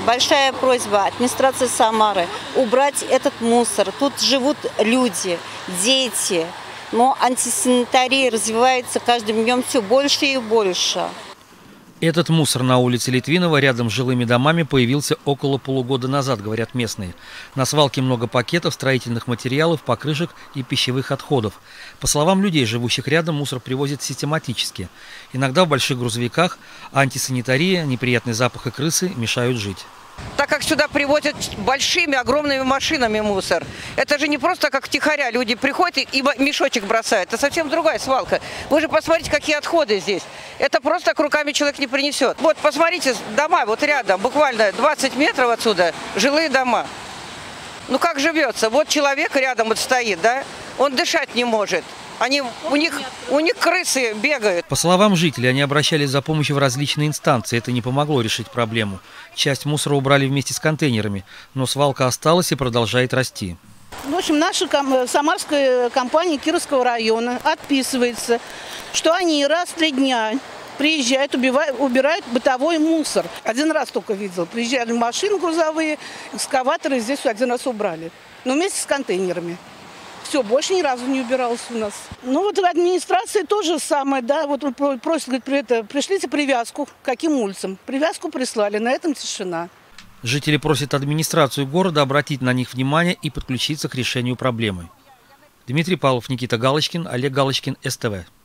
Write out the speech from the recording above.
большая просьба администрации Самары убрать этот мусор. Тут живут люди, дети. Но антисанитария развивается каждым днем все больше и больше. Этот мусор на улице Литвинова рядом с жилыми домами появился около полугода назад, говорят местные. На свалке много пакетов, строительных материалов, покрышек и пищевых отходов. По словам людей, живущих рядом, мусор привозят систематически. Иногда в больших грузовиках, а антисанитария, неприятный запах и крысы мешают жить. Так как сюда привозят большими, огромными машинами мусор. Это же не просто как втихаря. Люди приходят и мешочек бросают. Это совсем другая свалка. Вы же посмотрите, какие отходы здесь. Это просто так руками человек не принесет. Вот, посмотрите, дома вот рядом, буквально 20 метров отсюда, жилые дома. Ну как живется? Вот человек рядом вот стоит, да? Он дышать не может. У них крысы бегают. По словам жителей, они обращались за помощью в различные инстанции. Это не помогло решить проблему. Часть мусора убрали вместе с контейнерами, но свалка осталась и продолжает расти. В общем, наша самарская компания Кировского района отписывается, что они раз в 3 дня приезжают, убирают бытовой мусор. Один раз только видел. Приезжали машины грузовые, экскаваторы здесь один раз убрали. Но вместе с контейнерами. Все, больше ни разу не убиралось у нас. Ну вот администрация тоже самое, да, вот просит, говорит, пришлите привязку, к каким улицам. Привязку прислали, на этом тишина. Жители просят администрацию города обратить на них внимание и подключиться к решению проблемы. Дмитрий Павлов, Никита Галочкин, Олег Галочкин, СТВ.